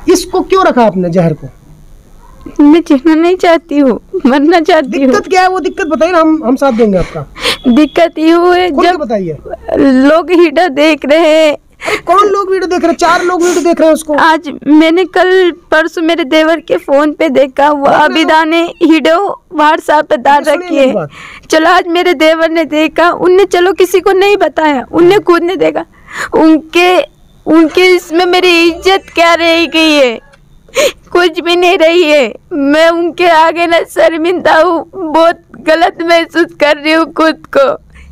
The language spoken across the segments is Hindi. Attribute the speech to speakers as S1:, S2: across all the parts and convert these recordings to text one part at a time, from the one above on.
S1: इसको क्यों रखा आपने जहर को?
S2: मैं जीना नहीं चाहती हूँ, मरना चाहती हूँ।
S1: दिक्कत क्या है वो दिक्कत बताइए ना, हम साथ देंगे आपका।
S2: दिक्कत ये है जब
S1: बताइए,
S2: लोग वीडियो देख रहे हैं।
S1: कौन लोग वीडियो देख रहे हैं? 4 लोग वीडियो देख रहे हैं उसको।
S2: आज मैंने कल परसों मेरे देवर के फोन पे देखा, वो अबिदा ने वीडियो व्हाट्सएप पे डाल रखी है। चलो आज मेरे देवर ने देखा, उनने चलो किसी को नहीं बताया, उनने खुद ने देखा। उनके इसमें मेरी इज्जत क्या रह गई है? कुछ भी नहीं रही है। मैं उनके आगे ना शर्मिंदा हूँ, बहुत गलत महसूस कर रही हूँ खुद को।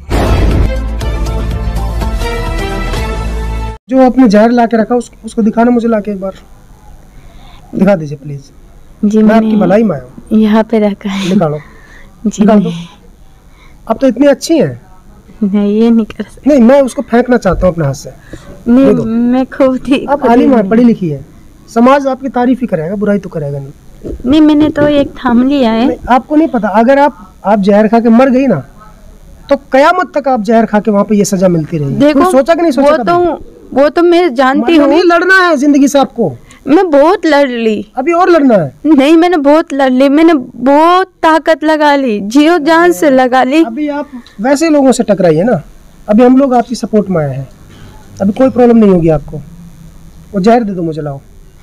S1: जो आपने जहर ला के रखा उसको दिखाना मुझे, ला के एक बार दिखा दीजिए प्लीज।
S2: जी
S1: मैं आपकी भलाई में आया हूँ।
S2: यहाँ पे रखा है।
S1: निकालो
S2: जी
S1: निकाल दो। अब तो इतनी अच्छी हैं।
S2: नहीं ये नहीं कर सकती।
S1: नहीं, मैं उसको फेंकना चाहता हूँ अपने हाथ से।
S2: मैं खुद ही।
S1: आप आलिम है, पढ़ी लिखी है, समाज आपकी तारीफ ही करेगा, बुराई तो करेगा नहीं।
S2: मैंने तो एक थाम लिया है।
S1: आपको नहीं पता, अगर आप जहर खा के मर गई ना तो कयामत तक आप जहर खा के वहाँ पे ये सजा मिलती रही।
S2: देखो
S1: सोचा कि नहीं सोचा?
S2: वो तो मैं जानती हूँ।
S1: लड़ना है जिंदगी से आपको।
S2: मैं बहुत लड़ ली,
S1: अभी और लड़ना है?
S2: नहीं, मैंने बहुत लड़ ली, मैंने बहुत ताकत लगा ली, जियो जान से लगा ली।
S1: अभी आप वैसे लोगों से टकराइए ना, अभी हम लोग आपकी सपोर्ट में आए हैं, अभी कोई प्रॉब्लम नहीं होगी आपको। वो जहर दे दो मुझे, लाओ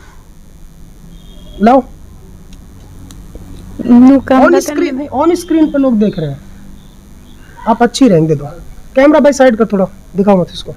S1: लाओ। ऑन स्क्रीन पे लोग देख रहे हैं, आप अच्छी रहेंगे। दो कैमरा भाई साइड कर, थोड़ा दिखाओ मत इसको।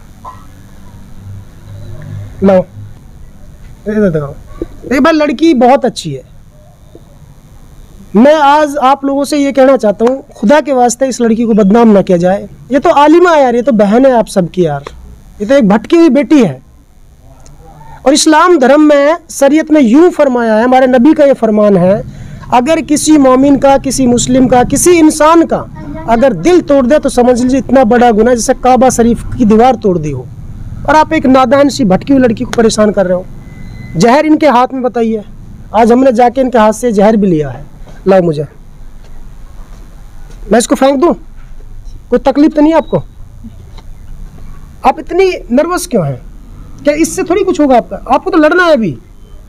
S1: लाओ दिखाओ। एक बार लड़की बहुत अच्छी है। मैं आज आप लोगों से ये कहना चाहता हूँ, खुदा के वास्ते इस लड़की को बदनाम ना किया जाए। ये तो आलिमा है यार, ये तो बहन है आप सबकी यार, ये तो एक भटकी हुई बेटी है। और इस्लाम धर्म में, शरीयत में यूं फरमाया है, हमारे नबी का ये फरमान है, अगर किसी मोमिन का, किसी मुस्लिम का, किसी इंसान का अगर दिल तोड़ दे तो समझ लीजिए इतना बड़ा गुनाह जैसे काबा शरीफ की दीवार तोड़ दी हो। और आप एक नादान सी भटकी हुई लड़की को परेशान कर रहे हो। जहर इनके हाथ में, बताइए, आज हमने जाके इनके हाथ से जहर भी लिया है। लाओ मुझे, मैं इसको फेंक दूं? कोई तकलीफ तो नहीं आपको? आप इतनी नर्वस क्यों हैं? क्या इससे थोड़ी कुछ होगा आपका? आपको तो लड़ना है अभी।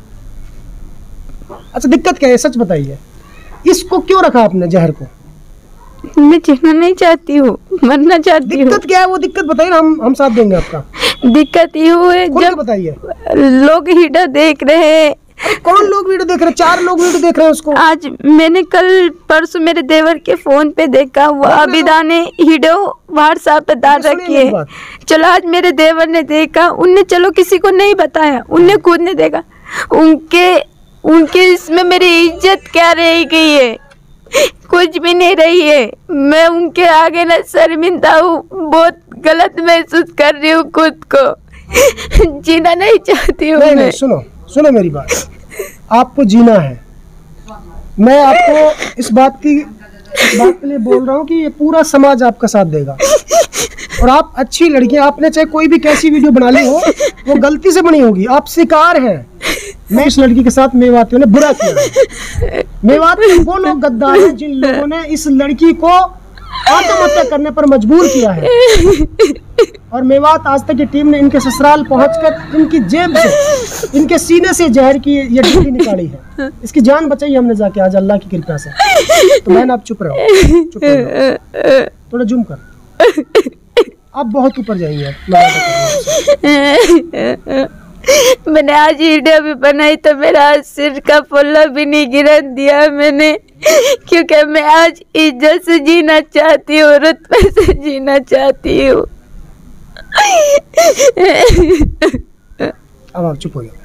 S1: अच्छा दिक्कत क्या है, सच बताइए। इसको क्यों रखा आपने जहर को?
S2: मैं जीना नहीं चाहती हूँ, मरना चाहती हूँ।
S1: दिक्कत क्या है वो दिक्कत बताइए ना, हम साथ देंगे आपका।
S2: दिक्कत ये है जब
S1: बताइए,
S2: लोग वीडियो देख रहे हैं।
S1: कौन लोग वीडियो देख रहे हैं? 4 लोग वीडियो देख रहे हैं उसको।
S2: आज मैंने कल परसों मेरे देवर के फोन पे देखा, वो अबिदा ने वीडियो व्हाट्सएप पे डाल रखी है। चलो आज मेरे देवर ने देखा, उनने चलो किसी को नहीं बताया, उनने खुद ने देखा। उनके इसमें मेरी इज्जत क्या रह गई है? कुछ भी नहीं रही है। मैं उनके आगे ना शर्मिंदा हूँ, बहुत गलत महसूस कर रही हूँ खुद को। जीना नहीं चाहती हूँ।
S1: नहीं, सुनो मेरी बात, आपको जीना है। मैं आपको इस बात के लिए बोल रहा हूँ कि ये पूरा समाज आपका साथ देगा। और आप अच्छी लड़की, आपने चाहे कोई भी कैसी वीडियो बना ली हो, वो गलती से बनी होगी, आप शिकार हैं। मैं इस लड़की के साथ मेवातियों ने बुरा किया है। मेवाती वो लोग गद्दार हैं जिन लोगों ने इस लड़की को आत्महत्या करने पर मजबूर किया है। और मेवात आज तक की टीम ने इनके ससुराल पहुंचकर इनकी जेब से, इनके सीने से जहर की ये डिब्बी निकाली है। इसकी जान बचाई हमने जाके आज अल्लाह की कृपा से। तो मैंने आप चुप रहो, थोड़ा जूम कर। आप बहुत ऊपर जाइए।
S2: मैंने आज वीडियो भी बनाई तो मेरा सिर का पल्ला भी नहीं गिरन दिया मैंने, क्योंकि मैं आज इज्जत से जीना चाहती हूँ, रुतबे से जीना चाहती हूँ।
S1: अब आप चुप हो जाओ।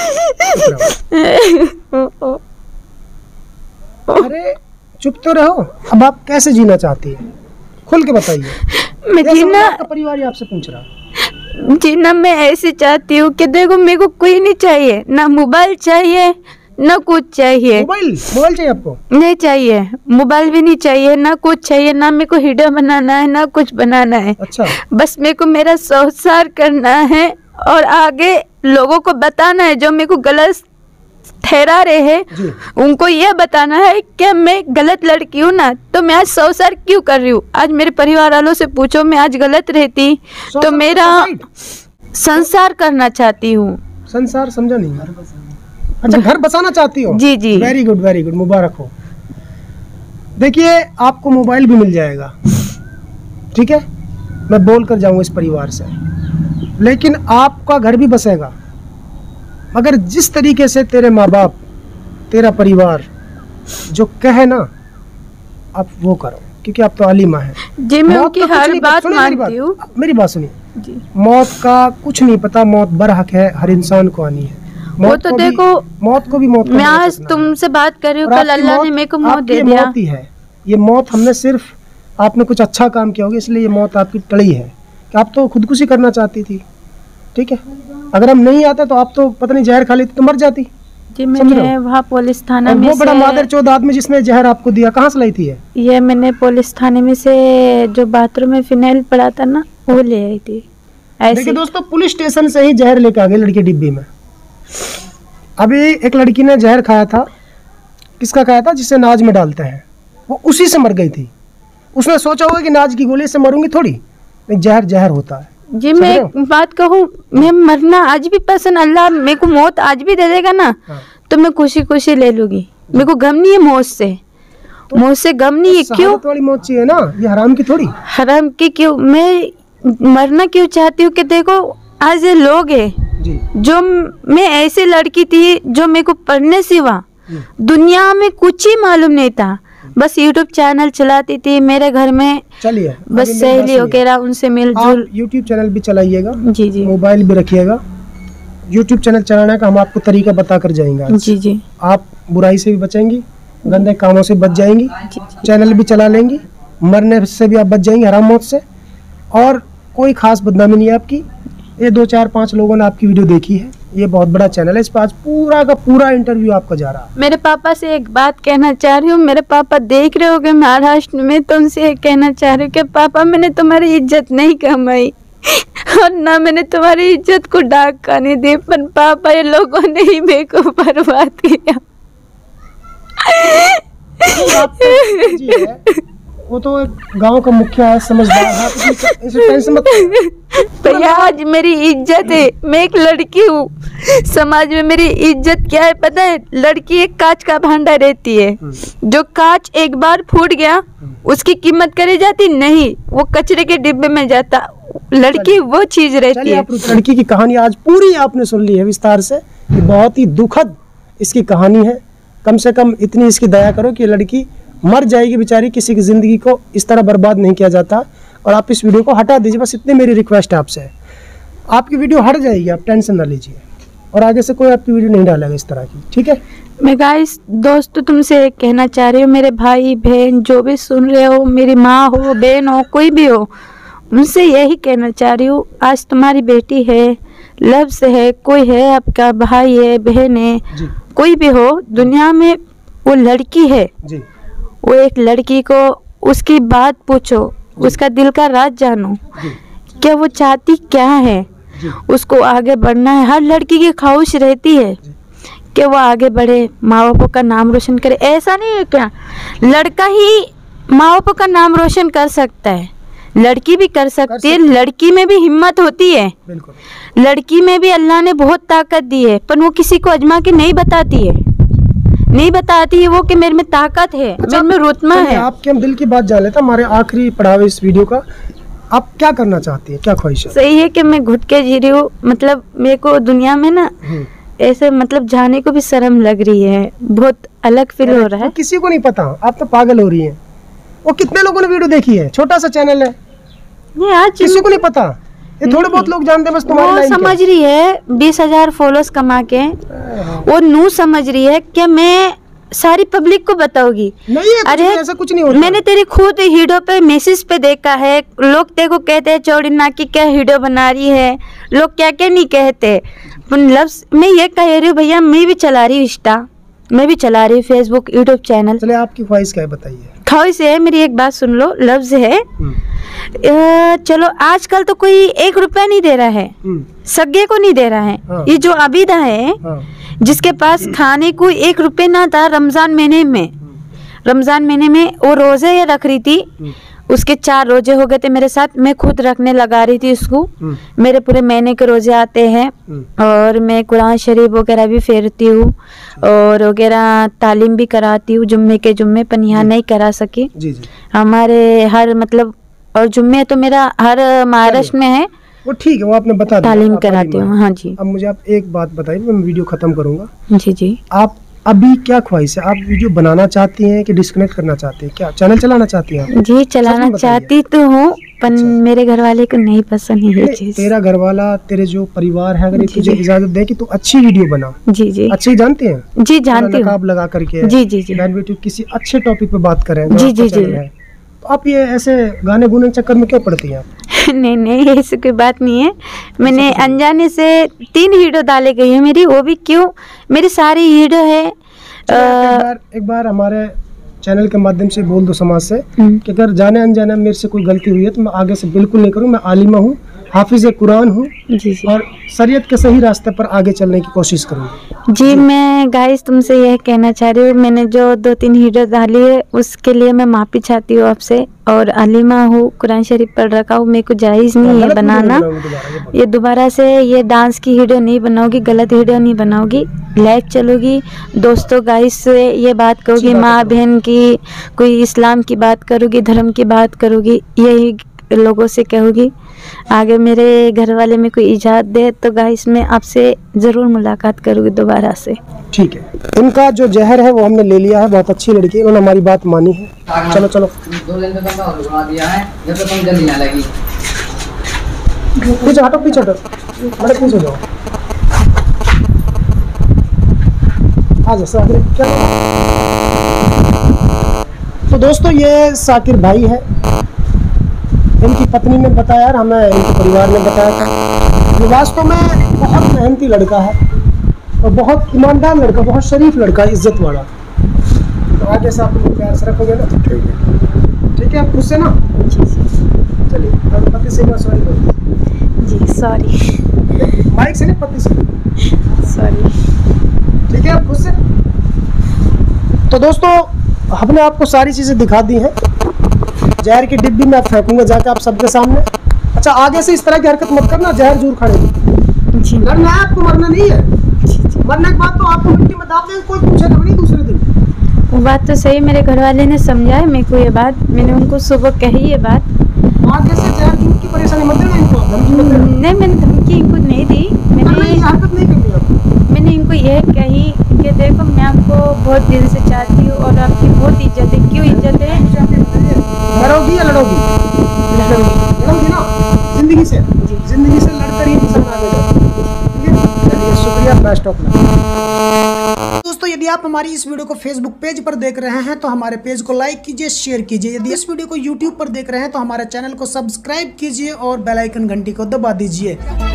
S1: अरे चुप तो रहो। अब आप कैसे जीना चाहती है, खुल के बताइए।
S2: मैं जीना,
S1: आपका परिवार ही आपसे पूछ रहा।
S2: जीना मैं ऐसे चाहती हूँ कि देखो मेरे को कोई नहीं चाहिए, ना मोबाइल चाहिए ना कुछ चाहिए।
S1: मोबाइल चाहिए आपको?
S2: नहीं चाहिए, मोबाइल भी नहीं चाहिए, ना कुछ चाहिए, ना मेरे को वीडियो बनाना है ना कुछ बनाना है।
S1: अच्छा।
S2: बस मेरे को मेरा संसार करना है और आगे लोगों को बताना है, जो मेरे को गलत ठहरा रहे हैं उनको ये बताना है कि मैं गलत लड़की हूँ ना, तो मैं आज संसार क्यों कर रही हूँ। आज मेरे परिवार वालों से पूछो, मैं आज गलत रहती तो मेरा संसार करना चाहती हूँ।
S1: संसार समझा नहीं। अच्छा, घर बसाना चाहती हो?
S2: जी जी।
S1: वेरी गुड वेरी गुड, मुबारक हो। देखिए, आपको मोबाइल भी मिल जाएगा, ठीक है, मैं बोल कर जाऊंगा इस परिवार से, लेकिन आपका घर भी बसेगा। मगर जिस तरीके से तेरे माँ बाप, तेरा परिवार जो कहे ना, आप वो करो, क्योंकि आप तो आलिमा है।
S2: जी, मैं उनकी हर बात मानती हूँ।
S1: मेरी बात सुनिए
S2: जी।
S1: मौत का कुछ नहीं पता, मौत बरहक है, हर इंसान को आनी है।
S2: वो तो देखो,
S1: मौत को भी मौत
S2: मैं आज तुमसे बात कर रही हूँ, कल अल्लाह ने मेरे को मौत दे दिया।
S1: मौत ही है ये मौत। हमने सिर्फ, आपने कुछ अच्छा काम किया होगा इसलिए ये मौत आपकी टली है, कि आप तो खुदकुशी करना चाहती थी, ठीक है। अगर हम नहीं आते तो आप तो पता नहीं जहर खा लेती तो मर जाती।
S2: जी, मैंने वहाँ पुलिस थाना में
S1: वो बड़ा मादरचोद आदमी जिसने जहर आपको दिया, कहाँ से लाई थी
S2: ये मैंने पुलिस थाने में से जो बाथरूम में फिनाइल पड़ा था ना, वो ले आई थी।
S1: देखिए दोस्तों, पुलिस स्टेशन से ही जहर लेके आ गए लड़की डिब्बी में। अभी एक लड़की ने जहर खाया था, किसका खाया था? जिसे नाज में डालते हैं, वो उसी से मर गई थी। उसने सोचा होगा कि नाज की गोली से मरूंगी थोड़ी, नहीं, जहर जहर होता है।
S2: जी, मैं एक बात कहूँ, मैं मरना आज भी पसंद, अल्लाह मेरे को मौत आज भी दे देगा ना, तो मैं खुशी खुशी ले लूंगी। मेरे को गम नहीं है मौत से, मौत से गम नहीं है। क्यों?
S1: वाली मौत चाहिए ना, ये हराम की थोड़ी।
S2: हराम की क्यों? मैं मरना क्यों चाहती हूँ कि देखो, आज ये लोग है
S1: जी।
S2: जो, मैं ऐसी लड़की थी जो मेरे को पढ़ने सिवा दुनिया में कुछ ही मालूम नहीं था। बस यूट्यूब चैनल चलाती थी मेरे घर में,
S1: चलिए
S2: बस सहेली वगैरह उनसे मिलजुल।
S1: यूट्यूब चैनल भी चलाइएगा,
S2: जी जी,
S1: मोबाइल भी रखिएगा। यूट्यूब चैनल चलाने का हम आपको तरीका बता कर जाएंगे।
S2: जी जी,
S1: आप बुराई से भी बचेंगी, गंदे कामों से बच जाएंगी, चैनल भी चला लेंगी, मरने से भी आप बच जाएंगी, हराम मौत से। और कोई खास बदनामी नहीं है आपकी। ये 2 4 5 लोगों ने आपकी वीडियो देखी है, ये बहुत बड़ा चैनल है, इस पर आज पूरा का पूरा इंटरव्यू आपका जा रहा है।
S2: मेरे पापा से एक बात कहना चाह रही हूँ, मेरे पापा देख रहे होगे महाराष्ट्र में, तो उनसे एक कहना चाह रही हूँ कि पापा, मैंने तुम्हारी इज्जत नहीं कमाई और ना मैंने तुम्हारी इज्जत को डाक खाने दी, पर पापा ये लोगों ने ही मेरे को बर्बाद किया।
S1: वो तो गांव का मुखिया है, समझदार है, इसे टेंशन मत
S2: भैया। आज मेरी इज्जत है, मैं एक लड़की हूँ, समाज में मेरी इज्जत क्या है पता है? लड़की एक कांच का भांडा रहती है, जो कांच एक बार फूट गया उसकी कीमत करी जाती नहीं, वो कचरे के डिब्बे में जाता। लड़की वो चीज रहती है।
S1: लड़की की कहानी आज पूरी आपने सुन ली है विस्तार से, बहुत ही दुखद इसकी कहानी है। कम से कम इतनी इसकी दया करो कि लड़की मर जाएगी बेचारी, किसी की जिंदगी को इस तरह बर्बाद नहीं किया जाता। और आप इस वीडियो को हटा दीजिए, बस इतनी मेरी रिक्वेस्ट है आपसे। आपकी वीडियो हट जाएगी, आप टेंशन ना लीजिए, और आगे से कोई आपकी वीडियो नहीं डालेगा इस तरह की, ठीक है।
S2: मैं गाइस दोस्तों तुमसे एक कहना चाह रही हूँ, मेरे भाई बहन जो भी सुन रहे हो, मेरी माँ हो, बहन हो, कोई भी हो, उनसे यही कहना चाह रही हूँ, आज तुम्हारी बेटी है, लफ्ज़ है, कोई है आपका भाई है, बहन है, कोई भी हो दुनिया में, वो लड़की है जी। वो एक लड़की को उसकी बात पूछो, उसका दिल का राज जानो, क्या वो चाहती क्या है, उसको आगे बढ़ना है। हर लड़की की ख्वाहिश रहती है कि वो आगे बढ़े, माँ बापों का नाम रोशन करे। ऐसा नहीं है क्या लड़का ही माँ बापों का नाम रोशन कर सकता है, लड़की भी कर सकती है। लड़की में भी हिम्मत होती है, लड़की में भी अल्लाह ने बहुत ताकत दी है, पर वो किसी को आजमा के नहीं बताती है, नहीं बताती है वो कि मेरे में ताकत है, मेरे में रुतमा है।
S1: आपके हम दिल की बात जान लेते हैं, हमारे आखिरी पड़ाव इस वीडियो का, आप क्या करना चाहती है, क्या ख्वाहिश है?
S2: सही है कि मैं घुट के जी रही हूँ, मतलब मेरे को दुनिया में ना ऐसे मतलब जाने को भी शर्म लग रही है, बहुत अलग फील हो रहा है।
S1: किसी को नहीं पता, आप तो पागल हो रही हैं। वो कितने लोगों ने वीडियो देखी है, छोटा सा चैनल है,
S2: नहीं आज
S1: किसी को नहीं पता, ये थोड़े बहुत लोग जानते हैं बस। तुम्हारी
S2: वो समझ रही है 20,000 फॉलोअर्स कमा के, वो नू समझ रही है कि मैं सारी पब्लिक को बताऊंगी।
S1: नहीं है, अरे ऐसा कुछ नहीं होता।
S2: मैंने तेरी खुद हीडो पे मैसेज पे देखा है, लोग तेरे को कहते हैं चौड़ी नाक की क्या हीडो बना रही है, लोग क्या क्या नहीं कहते। लफ्ज मैं ये कह रही हूँ भैया, मैं भी चला रही हूँ इंस्टा, मैं भी चला रही हूँ फेसबुक, यूट्यूब चैनल।
S1: चले आपकी ख्वाहिश क्या है बताइए।
S2: ख्वाहिश है मेरी, एक बात सुन लो, लफ्ज है चलो आजकल तो कोई 1 रुपया नहीं दे रहा है, सगे को नहीं दे रहा है। हाँ। ये जो अबीदा है, हाँ। जिसके पास खाने को 1 रुपये ना था, रमजान महीने में वो रोजे ये रख रही थी, उसके 4 रोजे हो गए थे मेरे साथ। मैं खुद रखने लगा रही थी उसको। मेरे पूरे महीने के रोजे आते हैं और मैं कुरान शरीफ वगैरह भी फेरती हूँ और वगैरह तालीम भी कराती हूँ जुम्मे के जुम्मे, पर यहाँ नहीं करा सकी। हमारे हर मतलब, और जुम्मे तो मेरा हर महाराष्ट्र में है,
S1: वो ठीक है, वो आपने बता दिया,
S2: तालीम कराती हूँ। हाँ जी।
S1: अब मुझे आप एक बात बताइए, मैं वीडियो खत्म करूंगा।
S2: जी जी।
S1: आप अभी क्या ख्वाहिश है, आप वीडियो बनाना चाहती हैं कि डिस्कनेक्ट करना चाहती हैं, क्या चैनल चलाना चाहती हैं आप?
S2: जी चलाना चाहती तो हूँ, पर मेरे घर वाले को नहीं पसंद है ये चीज।
S1: तेरा घर वाला, तेरे जो परिवार है, अगर तुझे इजाजत दे कि तू अच्छी वीडियो बना।
S2: जी जी।
S1: अच्छी जानते हैं?
S2: जी जानती हूँ।
S1: नकाब लगा करके
S2: जी जी जी
S1: बहन बेटी किसी अच्छे टॉपिक पे बात करें।
S2: जी जी जी।
S1: तो आप ये ऐसे गाने गुने चक्कर में क्यों पड़ती हैं आप?
S2: नहीं नहीं, ऐसी कोई बात नहीं है। मैंने अनजाने से 3 वीडियो डाले गई है मेरी, वो भी क्यों, मेरी सारी वीडियो है।
S1: एक बार हमारे चैनल के माध्यम से बोल दो समाज से कि अगर जाने अनजाने मेरे से कोई गलती हुई है तो मैं आगे से बिल्कुल नहीं करूँ। मैं आलिमा हूँ, हाफिज कुरान हूँ और शरीयत के सही रास्ते पर आगे चलने की कोशिश करूँगी।
S2: जी मैं गाइस तुमसे यह कहना चाह रही हूँ, मैंने जो 2-3 वीडियो डाली है उसके लिए मैं माफ़ी चाहती हूँ आपसे। और आलिमा हूँ, कुरान शरीफ पढ़ रखा हूँ, मेरे को जायज़ नहीं है बनाना। ये दोबारा से ये डांस की वीडियो नहीं बनाओगी, गलत वीडियो नहीं बनाओगी, लाइव चलोगी, दोस्तों गाइस से ये बात करोगी, माँ बहन की, कोई इस्लाम की बात करोगी, धर्म की बात करोगी, यही लोगों से कहोगी। आगे मेरे घर वाले में कोई इजाज़त दे तो गाइस मैं आपसे ज़रूर मुलाकात करूँगी दोबारा से।
S1: ठीक है, उनका जो जहर है वो हमने ले लिया है, बहुत अच्छी लड़की है, उन्होंने हमारी बात मानी है। चलो चलो पीछे हटो, पीछे हटो, बड़े पीछे जाओ। आ जाओ क्या। तो दोस्तों ये साकिर भाई है, इनकी पत्नी ने बताया, हमें इनके परिवार ने बताया था। ये वास्तव में बहुत मेहनती लड़का है और बहुत ईमानदार लड़का, बहुत शरीफ लड़का, इज्जत वाला। तो आगे से आप लोग प्यार से रखोगे ना? ठीक है, ठीक है। आप खुद से ना, चलिए पति से सॉरी बोल
S2: जी, सॉरी
S1: माइक से नहीं, पति से
S2: सॉरी।
S1: ठीक है, आप खुद से। तो दोस्तों हमने आपको सारी चीज़ें दिखा दी हैं। जहर की डिब्बी में फेंकूंगा जाके आप सबके सामने। अच्छा, आगे से इस तरह की हरकत मत करना, जहर जरूर खाने। लड़ना है आपको, मरना नहीं है। मरने के बाद तो आपको मिट्टी में दाब देंगे, कोई पूछेगा नहीं दूसरे दिन।
S2: वो बात तो सही, मेरे घर वाले ने समझाया मेरे को ये बात, मैंने उनको सुबह कही ये बात।
S1: आगे से जहर की परेशानी मत देना इनको, धमकी मत देना।
S2: नहीं, मैंने धमकी इनको नहीं दी, मैंने इनको यह कही कि देखो मैं आपको बहुत दिल से चाहती हूँ और आपकी बहुत इज्जत है। क्यों इज्जत है?
S1: मरोगी या लड़ोगी? लड़ोगी ना, जिंदगी से लड़कर ही इंसान आगे जाता है। चलिए शुक्रिया, बेस्ट ऑफ लक। दोस्तों यदि आप हमारी इस वीडियो को फेसबुक पेज पर देख रहे हैं तो हमारे पेज को लाइक कीजिए, शेयर कीजिए। यदि इस वीडियो को यूट्यूब पर देख रहे हैं तो हमारे चैनल को सब्सक्राइब कीजिए और बेल आइकन घंटी को दबा दीजिए।